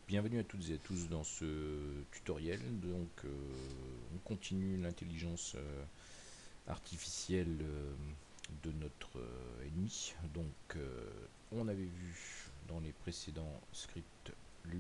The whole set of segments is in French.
Bienvenue à toutes et à tous dans ce tutoriel. On continue l'intelligence artificielle de notre ennemi. On avait vu dans les précédents scripts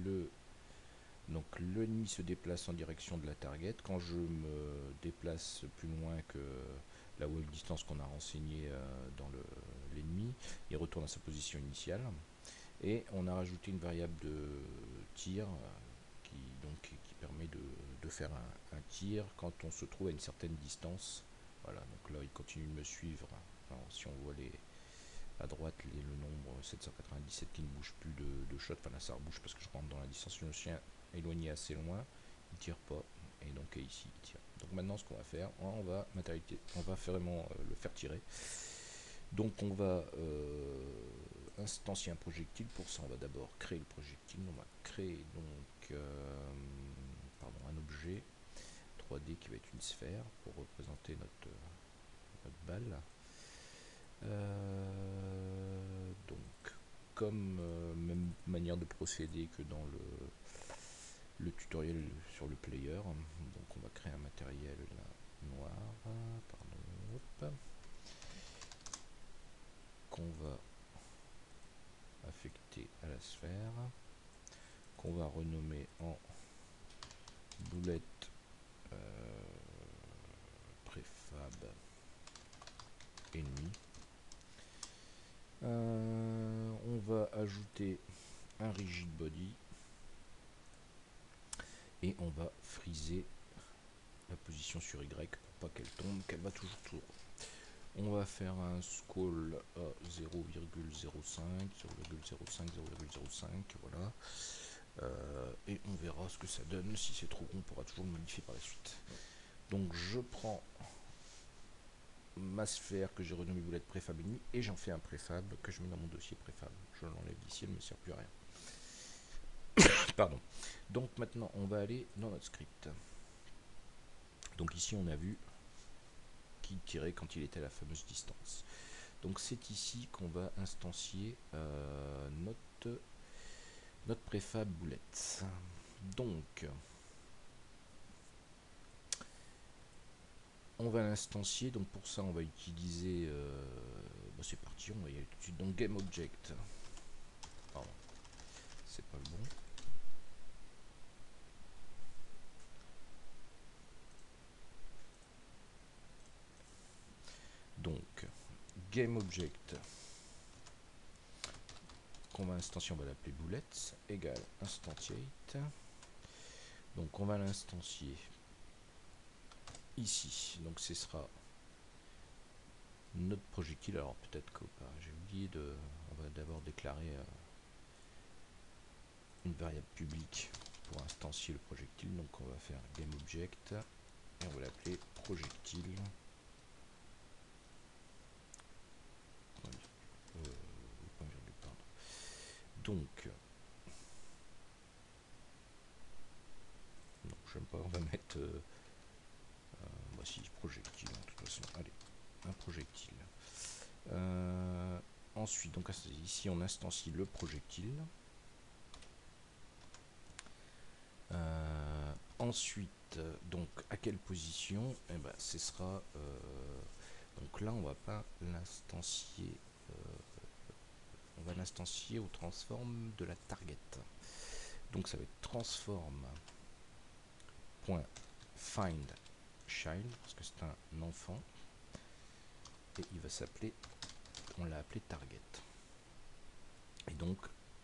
l'ennemi se déplace en direction de la target. Quand je me déplace plus loin que la wall distance qu'on a renseignée dans l'ennemi, il retourne à sa position initiale. Et on a rajouté une variable de tir qui permet de faire un tir quand on se trouve à une certaine distance. Voilà, donc là il continue de me suivre. Alors, si on voit à droite le nombre 797 qui ne bouge plus de shot, enfin là ça rebouge parce que je rentre dans la distance. Je me suis éloigné assez loin, il tire pas, et donc ici il tire. Donc maintenant ce qu'on va faire, on va vraiment le faire tirer. Donc on va instancier un projectile. Pour ça on va d'abord créer le projectile. On va créer donc un objet 3D qui va être une sphère pour représenter notre balle. Donc comme même manière de procéder que dans le tutoriel sur le player. Donc on va créer un matériel là, noir, qu'on va affecté à la sphère, qu'on va renommer en boulette préfab ennemi. On va ajouter un rigid body et on va friser la position sur Y pour pas qu'elle tombe, qu'elle va toujours tourner. On va faire un scroll à 0,05, 0,05, 0,05, voilà. Et on verra ce que ça donne. Si c'est trop gros, on pourra toujours le modifier par la suite. Donc je prends ma sphère que j'ai renommée boulette préfab ennemi et j'en fais un préfab que je mets dans mon dossier préfab. Je l'enlève d'ici, elle ne me sert plus à rien. Pardon. Donc maintenant on va aller dans notre script. Donc ici on a vu qu'il tirait quand il était à la fameuse distance. Donc c'est ici qu'on va instancier notre préfab boulette. Donc on va l'instancier. Donc pour ça on va utiliser c'est parti, on va y aller tout de suite. Donc GameObject, pardon, c'est pas le bon. Donc GameObject qu'on va instancier, on va l'appeler boulette égale instantiate. Donc on va l'instancier ici. Donc ce sera notre projectile. Alors peut-être que j'ai oublié de, on va d'abord déclarer une variable publique pour instancier le projectile. Donc on va faire GameObject et on va l'appeler projectile. Donc non, j'aime pas, on va mettre voici projectile de toute façon. Allez, un projectile. Ensuite, donc ici on instancie le projectile. Ensuite, donc à quelle position? Eh ben, ce sera donc là on va pas l'instancier. On va l'instancier au transform de la target. Donc ça va être transform.find child parce que c'est un enfant et il va s'appeler, on l'a appelé target. Et donc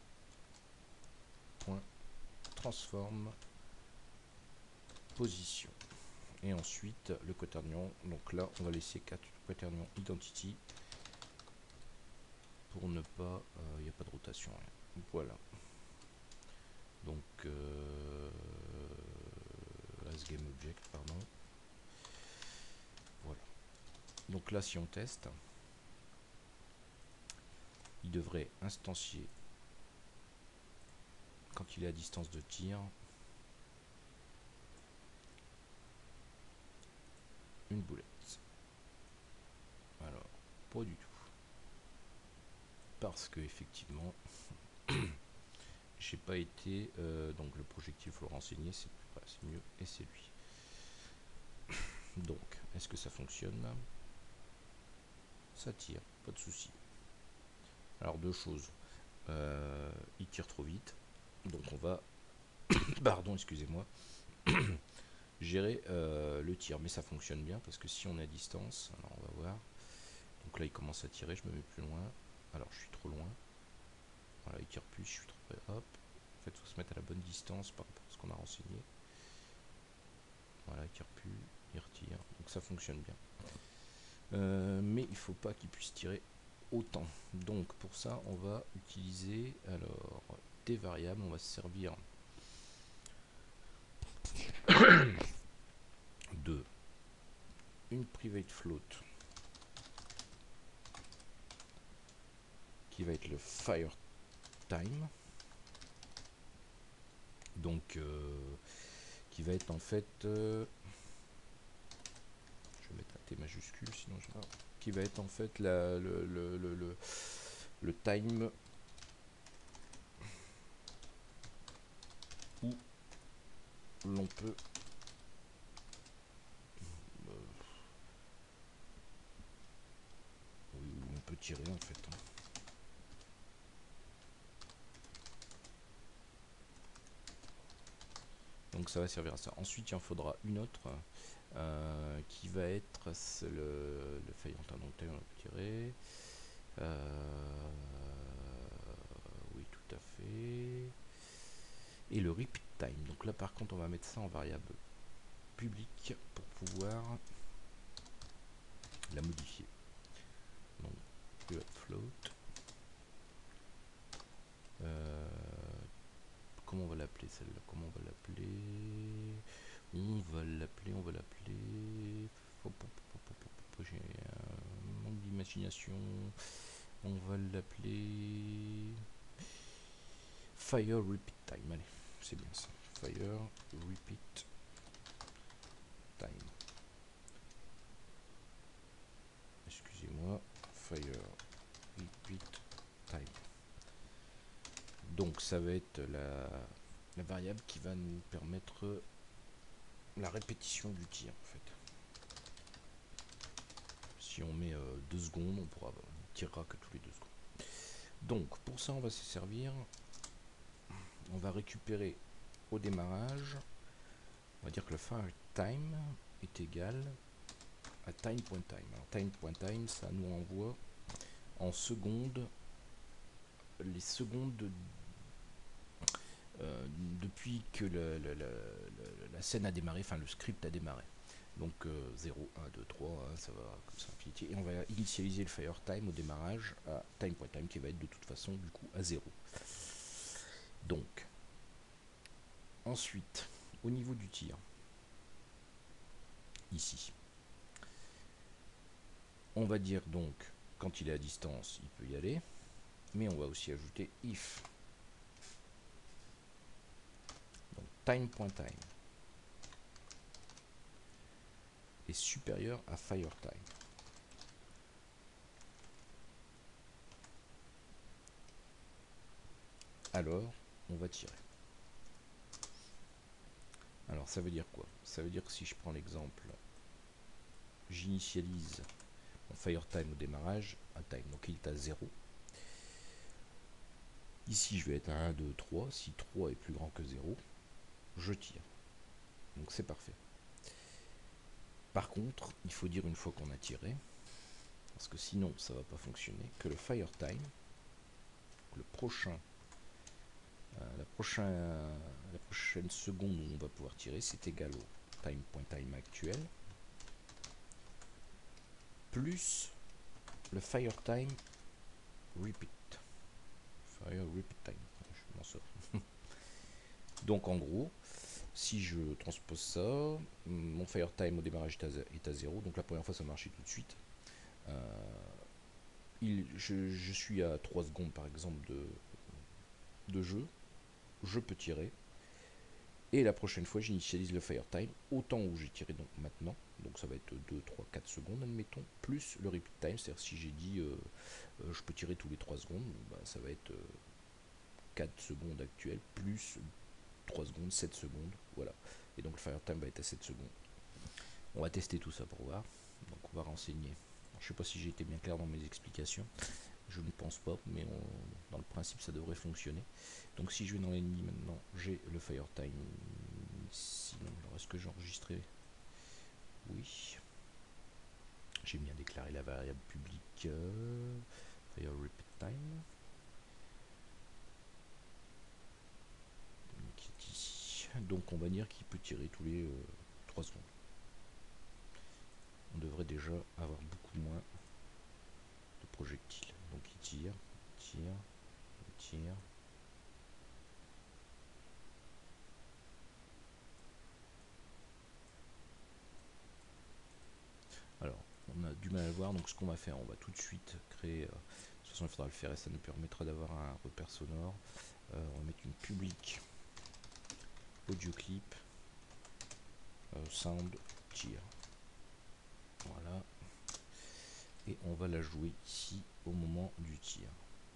transform position. Et ensuite le quaternion, donc là on va laisser quaternion identity pour ne pas, il n'y a pas de rotation, rien. Voilà. Donc as GameObject, pardon. Voilà. Donc là si on teste, il devrait instancier quand il est à distance de tir une boulette. Alors pas du tout, parce que effectivement j'ai pas été, donc le projectile, faut le renseigner, c'est mieux, et c'est lui. Donc, est-ce que ça fonctionne? Ça tire, pas de souci. Alors deux choses, il tire trop vite, donc on va, pardon, excusez-moi, gérer le tir, mais ça fonctionne bien parce que si on est à distance, alors on va voir. Donc là il commence à tirer, je me mets plus loin. Alors je suis trop loin. Voilà, il tire plus, je suis trop près. Hop. En fait, il faut se mettre à la bonne distance par rapport à ce qu'on a renseigné. Voilà, il tire plus, il retire. Donc ça fonctionne bien. Mais il faut pas qu'il puisse tirer autant. Donc pour ça, on va utiliser alors des variables. On va se servir de une private float qui va être le fire time. Donc qui va être en fait je vais mettre un T majuscule sinon je pas, qui va être en fait le time où l'on peut oui, où on peut tirer en fait. Donc ça va servir à ça. Ensuite il en faudra une autre qui va être le fire time. Donc on va tirer. Oui tout à fait. Et le repeat time. Donc là par contre on va mettre ça en variable publique pour pouvoir la modifier. Donc float. Comment on va l'appeler celle-là? Comment on va l'appeler? On va l'appeler. J'ai un manque d'imagination. On va l'appeler Fire Repeat Time. Allez, c'est bien ça. Fire Repeat Time. Excusez-moi. Fire Repeat Time. Donc ça va être la variable qui va nous permettre la répétition du tir en fait. Si on met 2 secondes, on tirera que tous les 2 secondes. Donc pour ça on va se servir, on va récupérer au démarrage, on va dire que le fire time est égal à time.time. Alors time.time ça nous envoie en secondes les secondes depuis que la scène a démarré, enfin le script a démarré. Donc 0, 1, 2, 3, ça va comme ça infinité. Et on va initialiser le fire time au démarrage à time.time qui va être de toute façon du coup à 0. Donc, ensuite, au niveau du tir, ici, on va dire donc, quand il est à distance, il peut y aller, mais on va aussi ajouter if. Donc time.time est supérieur à fire time. Alors, on va tirer. Alors, ça veut dire quoi? Ça veut dire que si je prends l'exemple, j'initialise mon fire time au démarrage, à time, donc il est à 0. Ici, je vais être à 1, 2, 3. Si 3 est plus grand que 0, je tire. Donc c'est parfait. Par contre, il faut dire une fois qu'on a tiré, parce que sinon ça ne va pas fonctionner, que le fire time, la prochaine seconde où on va pouvoir tirer, c'est égal au time.time actuel, plus le fire time repeat. Fire repeat time. Je m'en sors. Donc en gros, si je transpose ça, mon fire time au démarrage est à 0, donc la première fois ça marchait tout de suite. Je suis à 3 secondes par exemple de jeu, je peux tirer, et la prochaine fois j'initialise le fire time au temps où j'ai tiré donc maintenant, donc ça va être 2, 3, 4 secondes admettons, plus le repeat time, c'est-à-dire si j'ai dit je peux tirer tous les 3 secondes, bah, ça va être 4 secondes actuelles, plus 3 secondes, 7 secondes, voilà. Et donc le fire time va être à 7 secondes. On va tester tout ça pour voir. Donc on va renseigner. Je sais pas si j'ai été bien clair dans mes explications. Je ne pense pas, mais dans le principe ça devrait fonctionner. Donc si je vais dans l'ennemi maintenant, j'ai le fire time ici. Alors est-ce que j'ai enregistré? Oui. J'ai bien déclaré la variable publique fire repeat time. Qui est ici. Donc on va dire qu'il peut tirer tous les 3 secondes. On devrait déjà avoir beaucoup moins de projectiles. Donc il tire, tire, tire. Alors, on a du mal à le voir, donc ce qu'on va faire, on va tout de suite créer, de toute façon il faudra le faire et ça nous permettra d'avoir un repère sonore. On va mettre une public audio clip sound tire. Voilà. Et on va la jouer ici au moment du tir.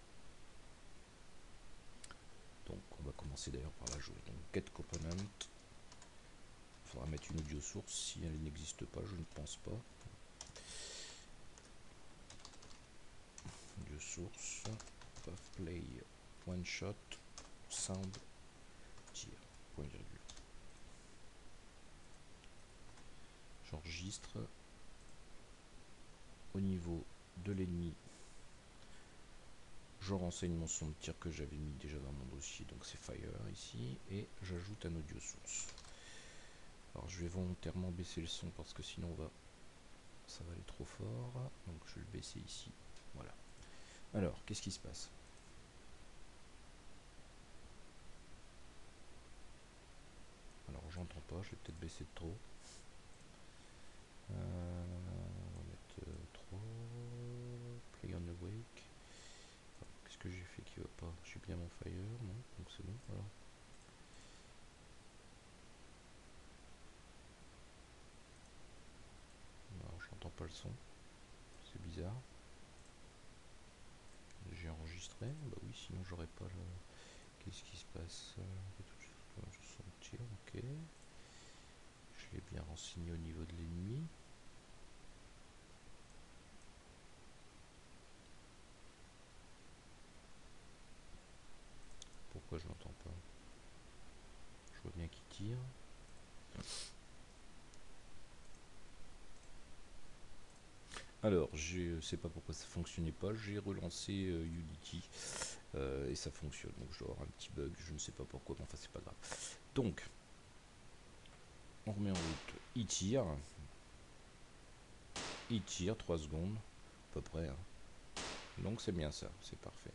Donc on va commencer d'ailleurs par la jouer. Donc get component. Il faudra mettre une audio source si elle n'existe pas, je ne pense pas. Audio source, play one shot, sound, tir, point virgule. J'enregistre au niveau de l'ennemi. Je renseigne mon son de tir que j'avais mis déjà dans mon dossier, donc c'est fire ici, et j'ajoute un audio source. Alors je vais volontairement baisser le son parce que sinon ça va aller trop fort, donc je vais le baisser ici, voilà. Alors qu'est-ce qui se passe? Alors j'entends pas, je vais peut-être baisser de trop. On va mettre 3, play on the wake. Qu'est-ce que j'ai fait qui va pas? J'ai bien mon fire, non? Donc c'est bon, voilà. Alors j'entends pas le son, c'est bizarre. J'ai enregistré, bah oui, sinon j'aurais pas le... Qu'est-ce qui se passe? Ok. Je l'ai bien renseigné au niveau de l'ennemi. Pourquoi je l'entends pas? Je vois bien qu'il tire. Alors, je sais pas pourquoi ça fonctionnait pas. J'ai relancé Unity et ça fonctionne. Donc, je dois avoir un petit bug. Je ne sais pas pourquoi, mais enfin, c'est pas grave. Donc, on remet en route. Il tire. Il tire 3 secondes, à peu près. Hein. Donc, c'est bien ça. C'est parfait.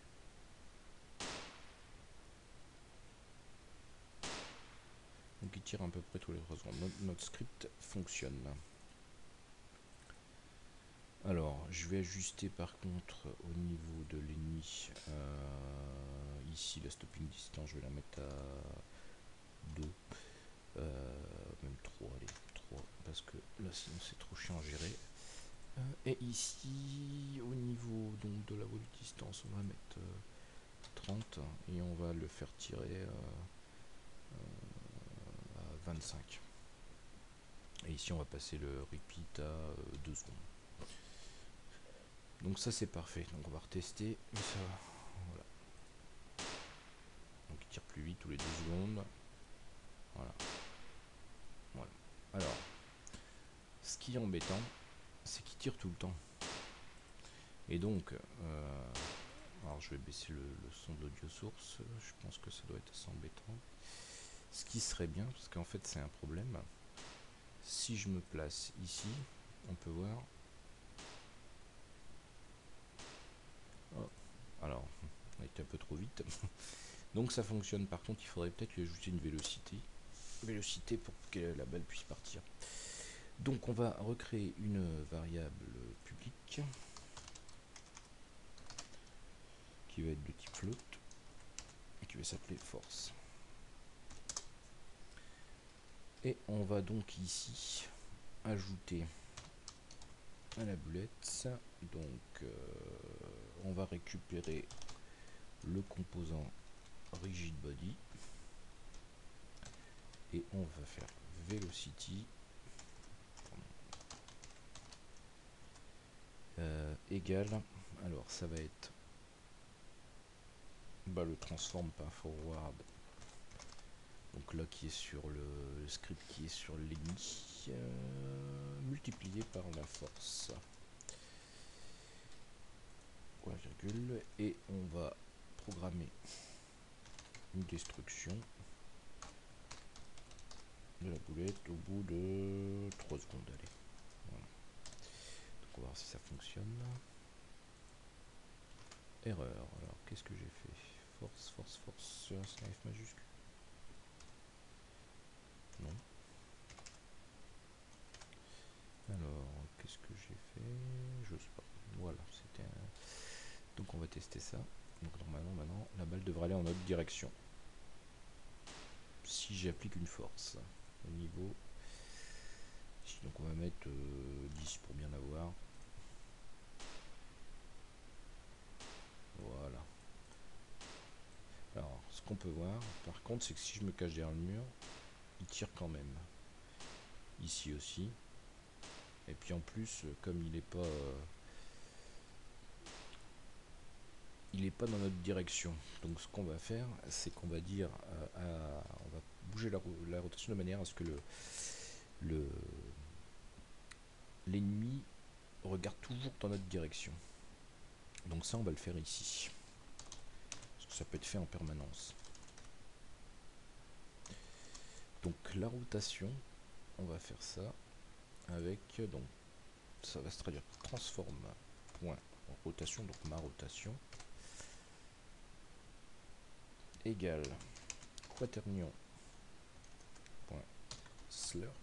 Donc, il tire à peu près tous les 3 secondes. Notre script fonctionne. Alors, je vais ajuster par contre au niveau de l'ennemi. Ici, la stopping distance, je vais la mettre à 2. Même 3, allez, 3. Parce que là, sinon, c'est trop chiant à gérer. Et ici, au niveau donc, de la volute distance, on va mettre 30. Et on va le faire tirer à 25. Et ici, on va passer le repeat à 2 secondes. Donc ça c'est parfait, donc on va retester, et ça, voilà. Donc il tire plus vite tous les 2 secondes, voilà. Voilà. Alors, ce qui est embêtant, c'est qu'il tire tout le temps. Et donc, alors je vais baisser le son de l'audio source, je pense que ça doit être assez embêtant. Ce qui serait bien, parce qu'en fait c'est un problème, si je me place ici, on peut voir... Oh, alors, on a été un peu trop vite. Donc ça fonctionne, par contre il faudrait peut-être lui ajouter une vélocité pour que la balle puisse partir. Donc on va recréer une variable publique qui va être de type float et qui va s'appeler force. Et on va donc ici ajouter à la boulette, donc on va récupérer le composant rigid body et on va faire velocity égale, alors ça va être le transform pas forward, donc là qui est sur le script qui est sur l'ennemi, multiplié par la force, point virgule, et on va programmer une destruction de la boulette au bout de 3 secondes. Allez, voilà. Donc on va voir si ça fonctionne. Erreur. Alors qu'est-ce que j'ai fait? Force, c'est un F majuscule? Non. Alors qu'est-ce que j'ai fait? Je sais pas. Voilà, c'était un... Donc on va tester ça. Donc normalement maintenant la balle devrait aller en notre direction. Si j'applique une force au niveau. Donc on va mettre 10 pour bien avoir. Voilà. Alors ce qu'on peut voir par contre c'est que si je me cache derrière le mur, il tire quand même. Ici aussi. Et puis en plus comme il est pas dans notre direction, donc ce qu'on va faire c'est qu'on va dire on va bouger la rotation de manière à ce que l'ennemi regarde toujours dans notre direction. Donc ça on va le faire ici parce que ça peut être fait en permanence. Donc la rotation on va faire ça avec, donc ça va se traduire par transform point rotation, donc ma rotation égale quaternion point slurp.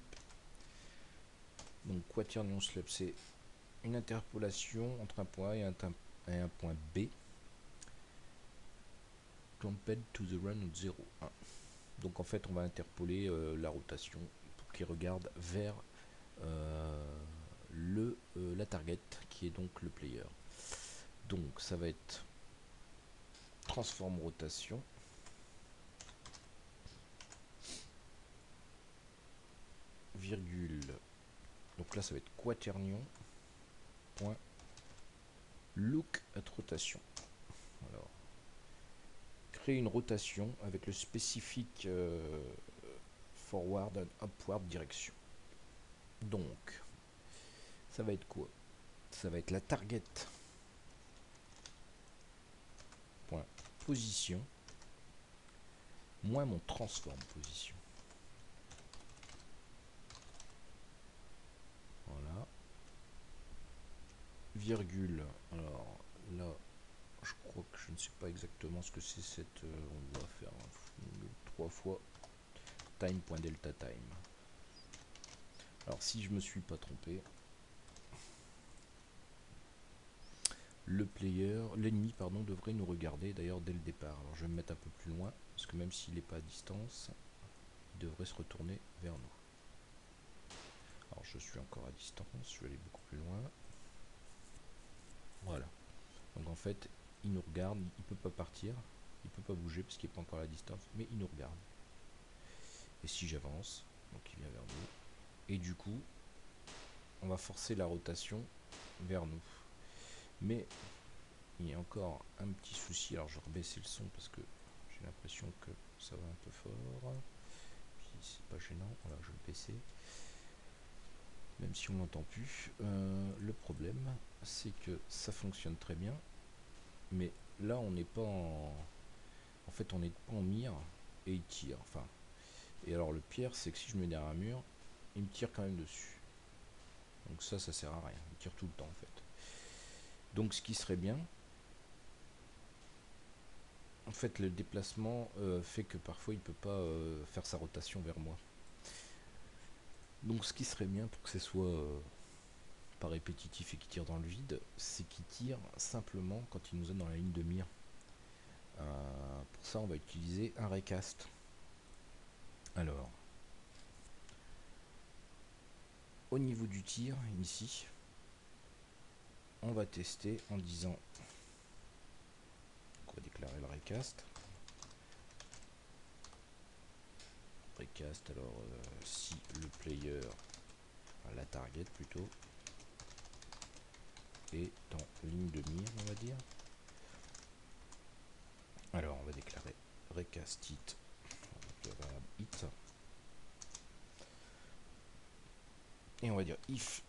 Donc quaternion slurp c'est une interpolation entre un point A et un point B compared to the run of 0, 1. Donc en fait on va interpoler la rotation pour qu'il regarde vers la target qui est donc le player. Donc ça va être transform rotation virgule, donc là ça va être quaternion point look at rotation. Alors créer une rotation avec le spécifique forward and upward direction. Donc ça va être quoi? Ça va être la target point position moins mon transform position. Voilà. Virgule. Alors là, je crois que je ne sais pas exactement ce que c'est cette. On va faire 3 fois time.delta time. Alors si je me suis pas trompé, l'ennemi pardon, devrait nous regarder d'ailleurs dès le départ. Alors je vais me mettre un peu plus loin parce que même s'il n'est pas à distance, il devrait se retourner vers nous. Alors je suis encore à distance, je vais aller beaucoup plus loin. Voilà. Donc en fait, il nous regarde, il peut pas partir, il peut pas bouger parce qu'il n'est pas encore à la distance, mais il nous regarde. Et si j'avance, donc il vient vers nous, et du coup, on va forcer la rotation vers nous. Mais il y a encore un petit souci, alors je vais rebaisser le son parce que j'ai l'impression que ça va un peu fort. Puis c'est pas gênant, voilà, je vais le baisser. Même si on n'entend plus. Le problème, c'est que ça fonctionne très bien, mais là on n'est pas en fait on n'est pas en mire et il tire. Enfin, et alors le pire c'est que si je me mets derrière un mur, il me tire quand même dessus. Donc ça sert à rien. Il tire tout le temps en fait. Donc ce qui serait bien, en fait le déplacement fait que parfois il peut pas faire sa rotation vers moi. Donc ce qui serait bien pour que ce soit pas répétitif et qu'il tire dans le vide, c'est qu'il tire simplement quand il nous est dans la ligne de mire. Pour ça on va utiliser un recast. Alors au niveau du tir ici, on va tester en disant, on va déclarer le recast. recast. Alors si le player, enfin, la target plutôt, est en ligne de mire, on va dire. Alors on va déclarer recast it, le variable it, et on va dire if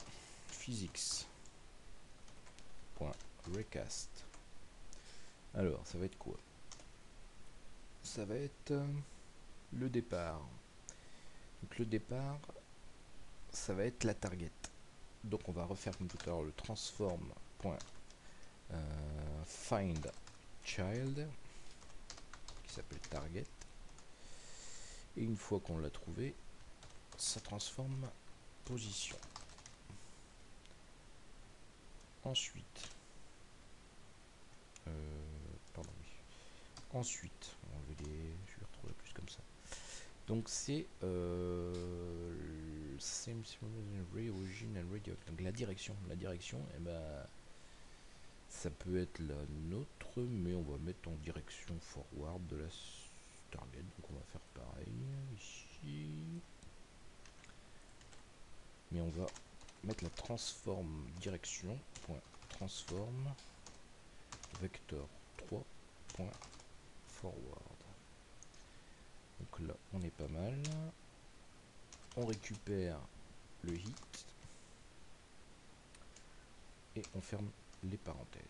physics.recast. Alors ça va être quoi? Ça va être le départ. Donc le départ, ça va être la target. Donc on va refaire comme tout à l'heure le transform.find child qui s'appelle target. Et une fois qu'on l'a trouvé, ça transforme position. Ensuite, pardon, oui. Ensuite, je vais retrouver plus comme ça. Donc c'est same origin and radio. Donc la direction, et ben ça peut être la nôtre, mais on va mettre en direction forward de la target. Donc on va faire pareil ici, mais on va mettre la transform direction transform vector 3.forward. Donc là on est pas mal. On récupère le hit et on ferme les parenthèses.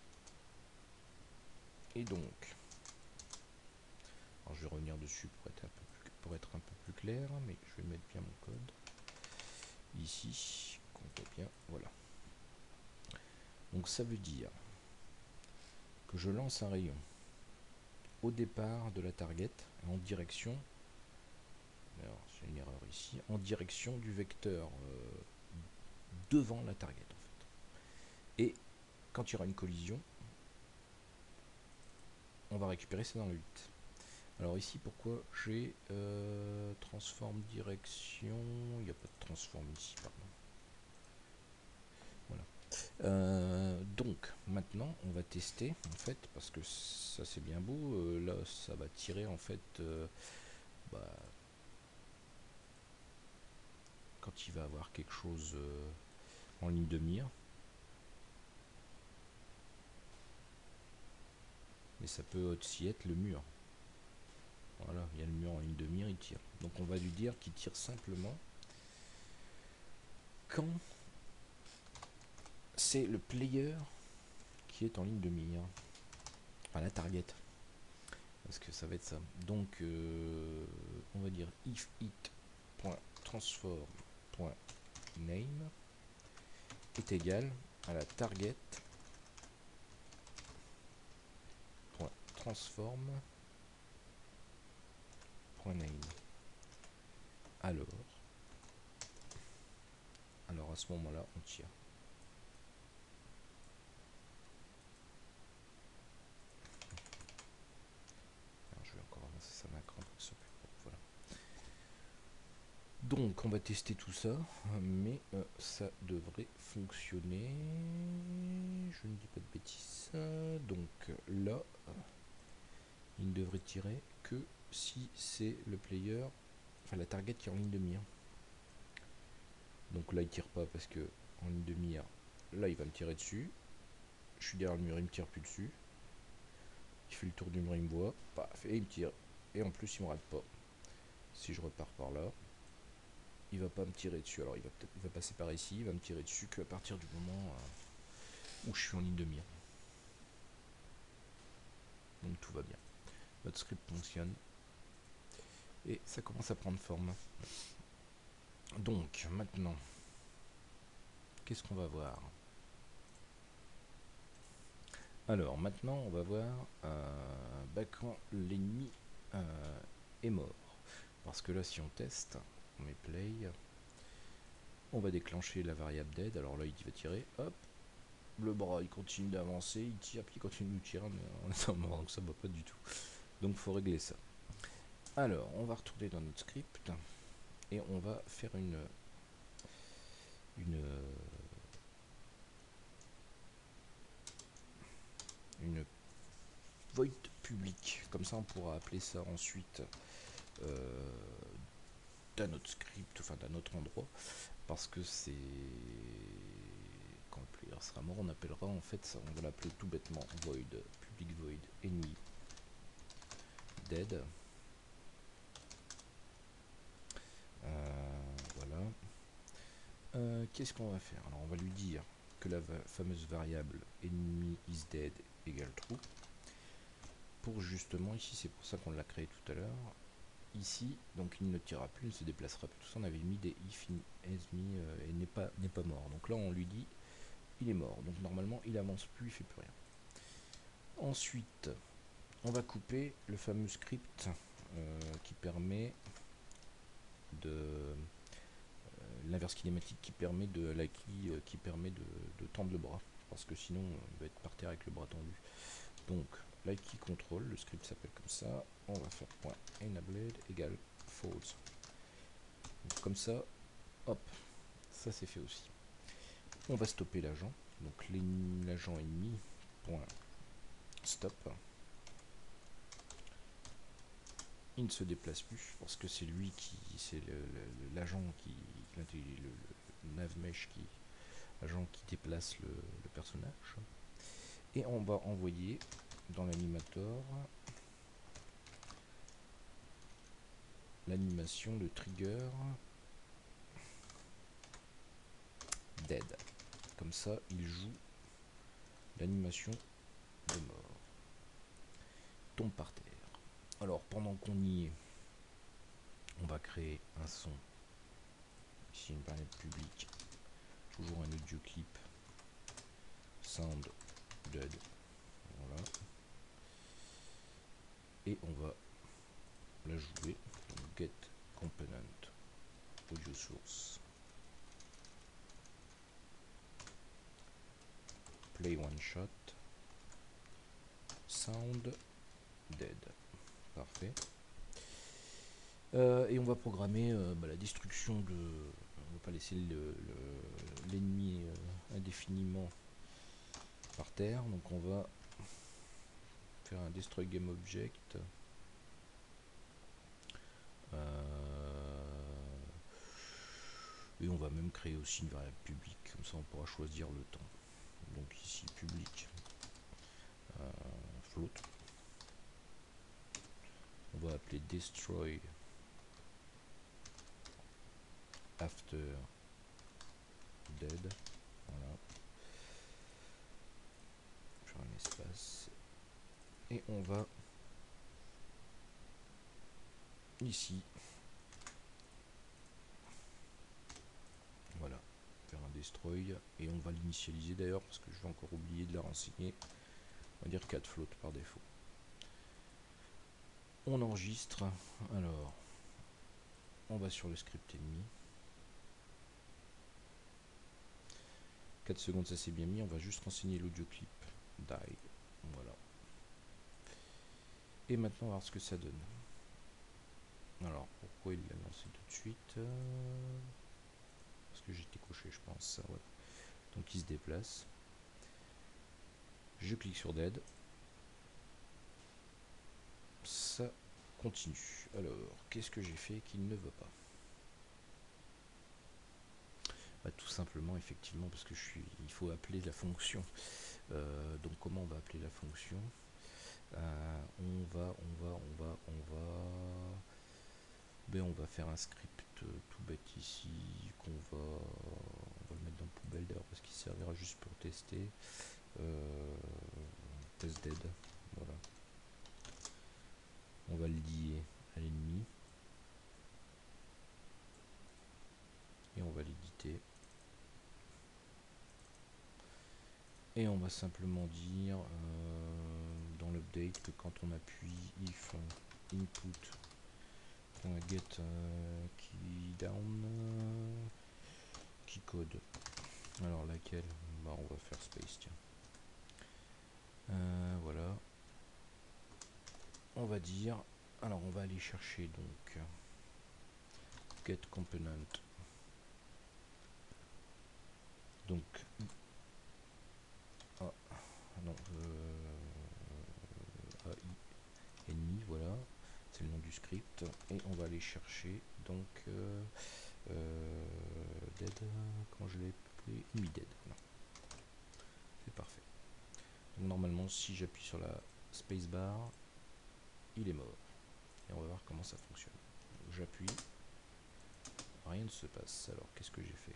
Et donc, alors je vais revenir dessus pour être un peu plus clair, mais je vais mettre bien mon code ici, qu'on voit bien, voilà. Donc ça veut dire que je lance un rayon au départ de la target en direction, alors c'est une erreur ici, en direction du vecteur devant la target en fait. Et quand il y aura une collision, on va récupérer ça dans le 8. Alors ici, pourquoi j'ai transform direction, il n'y a pas de transform ici, pardon. Voilà. Donc maintenant, on va tester en fait, parce que ça c'est bien beau. Là, ça va tirer en fait, quand il va avoir quelque chose en ligne de mire. Mais ça peut aussi être le mur. Voilà, il y a le mur en ligne de mire, il tire. Donc on va lui dire qu'il tire simplement quand c'est le player qui est en ligne de mire. Enfin la target. Parce que ça va être ça. Donc on va dire if it.transform.name est égal à la target.transform.name. Alors à ce moment-là, on tire. Alors, je vais encore avancer ça macro pour que ce soit plus propre. Voilà. Donc, on va tester tout ça, mais ça devrait fonctionner. Je ne dis pas de bêtises. Donc là, il ne devrait tirer que si c'est le player, enfin la target qui est en ligne de mire. Donc là, il tire pas parce que en ligne de mire, là, il va me tirer dessus. Je suis derrière le mur, il me tire plus dessus. Il fait le tour du mur, il me voit, paf, et il me tire. Et en plus, il me rate pas. Si je repars par là, il va pas me tirer dessus. Alors, il va passer par ici, il va me tirer dessus qu'à partir du moment où je suis en ligne de mire. Donc tout va bien. Notre script fonctionne. Et ça commence à prendre forme. Donc, maintenant, qu'est-ce qu'on va voir? Alors, maintenant, on va voir quand l'ennemi est mort. Parce que là, si on teste, on met play, on va déclencher la variable dead. Alors là, il va tirer, hop, le bras, il continue d'avancer, il tire, puis il continue de tirer, mais on est mort, donc ça va pas du tout. Donc, faut régler ça. Alors, on va retourner dans notre script et on va faire une void public. Comme ça, on pourra appeler ça ensuite d'un autre script, enfin d'un autre endroit, parce que c'est quand le player sera mort, on appellera en fait ça, on va l'appeler tout bêtement void, public void enemy dead. Voilà. Qu'est-ce qu'on va faire? Alors on va lui dire que la fameuse variable enemy is dead égale true. Pour justement, ici c'est pour ça qu'on l'a créé tout à l'heure. Ici, donc il ne tirera plus, il ne se déplacera plus. Tout ça, on avait mis des if enemy et n'est pas mort. Donc là, on lui dit il est mort. Donc normalement, il avance plus, il fait plus rien. Ensuite, on va couper le fameux script qui permet de l'inverse kinématique qui permet de qui permet de tendre le bras, parce que sinon il va être par terre avec le bras tendu. Donc l'IKEY control, le script s'appelle comme ça, on va faire point enabled égale false. Donc, comme ça, hop, ça c'est fait aussi. On va stopper l'agent, donc l'agent ennemi point stop. Il ne se déplace plus parce que c'est lui qui, c'est l'agent qui, le navmesh qui, agent qui déplace le personnage. Et on va envoyer dans l'animator l'animation, le trigger dead. Comme ça, il joue l'animation de mort. Tombe par terre. Alors, pendant qu'on y est, on va créer un son. Ici, une variable publique. Toujours un audio clip. Sound dead. Voilà. Et on va la jouer. Donc, get component audio source. Play one shot. Sound dead. Parfait. Et on va programmer la destruction de. On va pas laisser l'ennemi indéfiniment par terre. Donc on va faire un destroy game object. Et on va même créer aussi une variable publique. Comme ça on pourra choisir le temps. Donc ici public float. On va appeler destroy after dead. Voilà. Faire un espace. Et on va ici, voilà, faire un destroy. Et on va l'initialiser d'ailleurs parce que je vais encore oublier de la renseigner. On va dire 4 float par défaut. On enregistre. Alors, on va sur le script ennemi. 4 secondes, ça c'est bien mis. On va juste renseigner l'audio clip die. Voilà. Et maintenant, on va voir ce que ça donne. Alors, pourquoi il l'a lancé tout de suite? Parce que j'étais couché, je pense. Voilà. Donc, il se déplace. Je clique sur dead. Ça continue. Alors, qu'est-ce que j'ai fait qu'il ne veut pas? Bah, tout simplement, effectivement, parce que il faut appeler la fonction. Donc, comment on va appeler la fonction? On va faire un script tout bête ici on va le mettre dans poubelle d'ailleurs parce qu'il servira juste pour tester. Test dead. Voilà. On va le lier à l'ennemi et on va l'éditer. Et on va simplement dire dans l'update que quand on appuie if input.get key down key code. Alors laquelle? Bah, on va faire space, tiens. Voilà. On va dire. Alors on va aller chercher donc get component. Donc non AI ennemi, voilà, c'est le nom du script, et on va aller chercher donc dead, comment je l'ai appelé, enemy dead, voilà. C'est parfait. Donc normalement si j'appuie sur la spacebar, il est mort. Et on va voir comment ça fonctionne. J'appuie, rien ne se passe. Alors qu'est-ce que j'ai fait?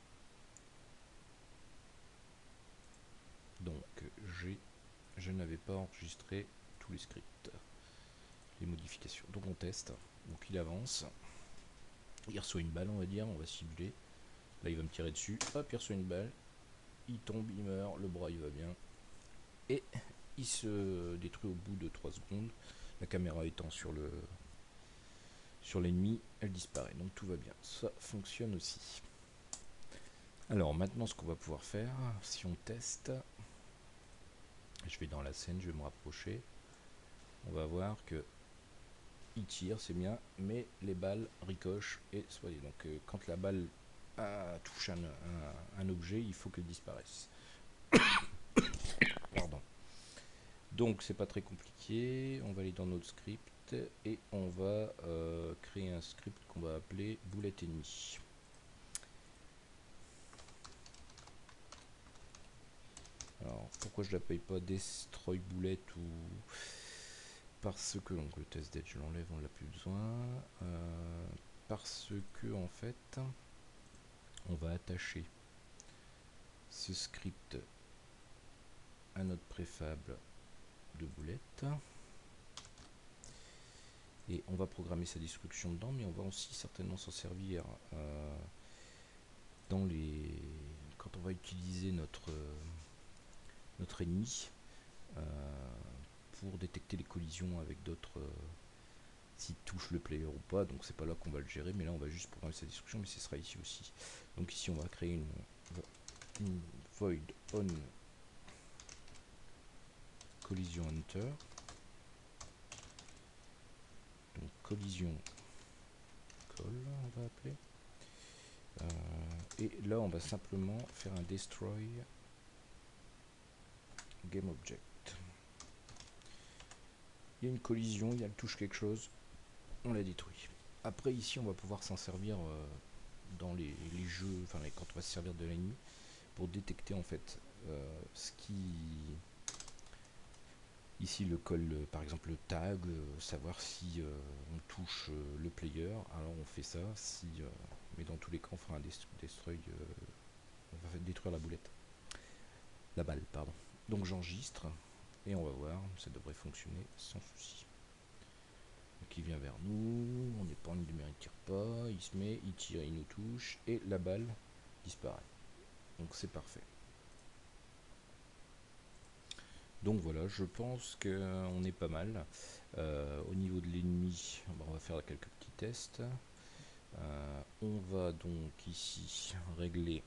Donc je n'avais pas enregistré tous les scripts, les modifications. Donc on teste. Donc il avance. Il reçoit une balle, on va dire, on va simuler. Là il va me tirer dessus. Hop, il reçoit une balle. Il tombe, il meurt, le bras il va bien. Et il se détruit au bout de 3 secondes. La caméra étant sur l'ennemi, elle disparaît. Donc tout va bien. Ça fonctionne aussi. Alors maintenant ce qu'on va pouvoir faire, si on teste, je vais dans la scène, je vais me rapprocher, on va voir que il tire, c'est bien, mais les balles ricochent et soyez. Donc quand la balle touche un objet, il faut qu'elle disparaisse. Pardon. Donc c'est pas très compliqué, on va aller dans notre script et on va créer un script qu'on va appeler bullet ennemi. Alors pourquoi je l'appelle pas destroy bullet ou parce que donc le test dead je l'enlève, on l'a plus besoin, parce que en fait on va attacher ce script à notre préfab de boulettes et on va programmer sa destruction dedans, mais on va aussi certainement s'en servir dans les quand on va utiliser notre ennemi pour détecter les collisions avec d'autres s'il touche le player ou pas. Donc c'est pas là qu'on va le gérer, mais là on va juste programmer sa destruction, mais ce sera ici aussi. Donc ici on va créer une void on collision hunter, donc collision call on va appeler, et là on va simplement faire un destroy game object. Il y a une collision, elle touche quelque chose, on la détruit. Après ici on va pouvoir s'en servir dans les jeux, enfin quand on va se servir de l'ennemi pour détecter en fait ce qui ici le call, par exemple le tag, savoir si on touche le player, alors on fait ça, si mais dans tous les cas on fera un destroy, on va détruire la boulette, la balle pardon. Donc j'enregistre et on va voir, ça devrait fonctionner sans souci. Donc il vient vers nous, on n'est pas en ligne de mire, il tire pas, il se met, il tire, il nous touche et la balle disparaît. Donc c'est parfait. Donc voilà, je pense qu'on est pas mal. Au niveau de l'ennemi, on va faire quelques petits tests. On va donc ici régler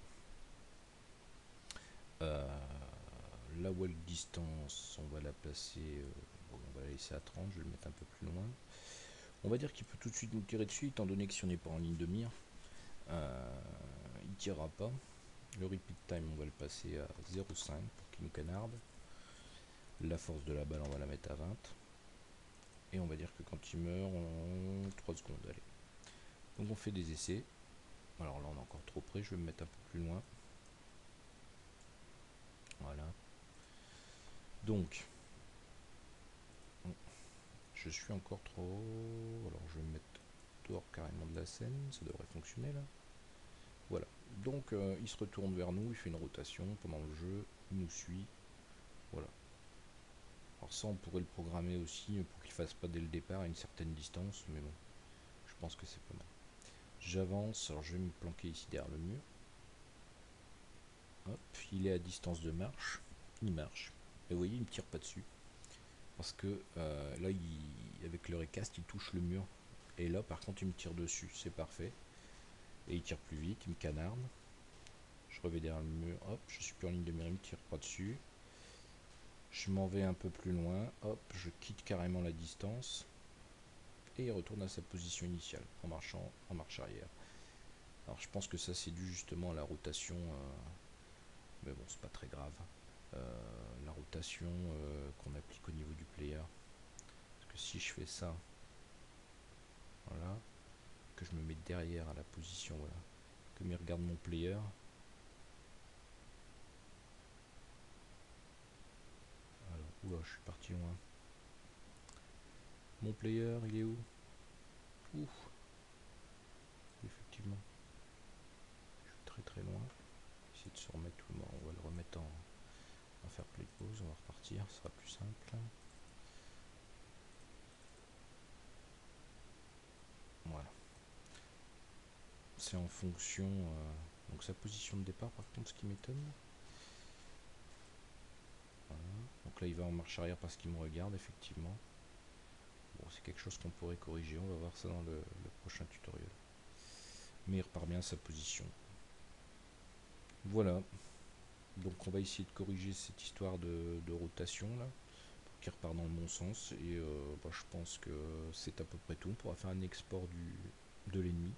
la wall distance, on va la placer, bon, on va la laisser à 30, je vais le mettre un peu plus loin. On va dire qu'il peut tout de suite nous tirer dessus, étant donné que si on n'est pas en ligne de mire, il ne tirera pas. Le repeat time, on va le passer à 0,5 pour qu'il nous canarde. La force de la balle, on va la mettre à 20. Et on va dire que quand il meurt, en 3 secondes, allez. Donc on fait des essais. Alors là, on est encore trop près, je vais me mettre un peu plus loin. Voilà. Donc, je suis encore trop... Alors je vais me mettre dehors carrément de la scène, ça devrait fonctionner là. Voilà. Donc il se retourne vers nous, il fait une rotation pendant le jeu, il nous suit. Voilà. Alors ça on pourrait le programmer aussi pour qu'il fasse pas dès le départ à une certaine distance, mais bon, je pense que c'est pas mal. J'avance, alors je vais me planquer ici derrière le mur. Hop, il est à distance de marche, il marche. Et vous voyez, il me tire pas dessus. Parce que là, avec le recast, il touche le mur. Et là, par contre, il me tire dessus, c'est parfait. Et il tire plus vite, il me canarde. Je reviens derrière le mur, hop, je suis plus en ligne de mire, il me tire pas dessus. Je m'en vais un peu plus loin, hop, je quitte carrément la distance. Et il retourne à sa position initiale, en marchant en marche arrière. Alors je pense que ça c'est dû justement à la rotation, mais bon c'est pas très grave. La rotation qu'on applique au niveau du player. Parce que si je fais ça, voilà, je me mets derrière à la position, voilà. Comme il regarde mon player. Alors, oula, je suis parti loin. Mon player, il est où? Ouf, effectivement. Je suis très très loin. Essayer de se remettre tout le monde. On va le remettre en. On va faire play pause, on va repartir, ce sera plus simple. Voilà. C'est en fonction. Donc sa position de départ, par contre, ce qui m'étonne. Voilà. Donc là, il va en marche arrière parce qu'il me regarde, effectivement. Bon, c'est quelque chose qu'on pourrait corriger. On va voir ça dans le prochain tutoriel. Mais il repart bien à sa position. Voilà. Donc on va essayer de corriger cette histoire de rotation là, pour qu'il repart dans le bon sens. Et je pense que c'est à peu près tout. On pourra faire un export de l'ennemi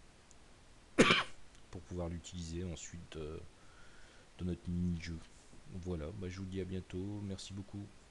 pour pouvoir l'utiliser ensuite dans notre mini-jeu. Voilà, je vous dis à bientôt. Merci beaucoup.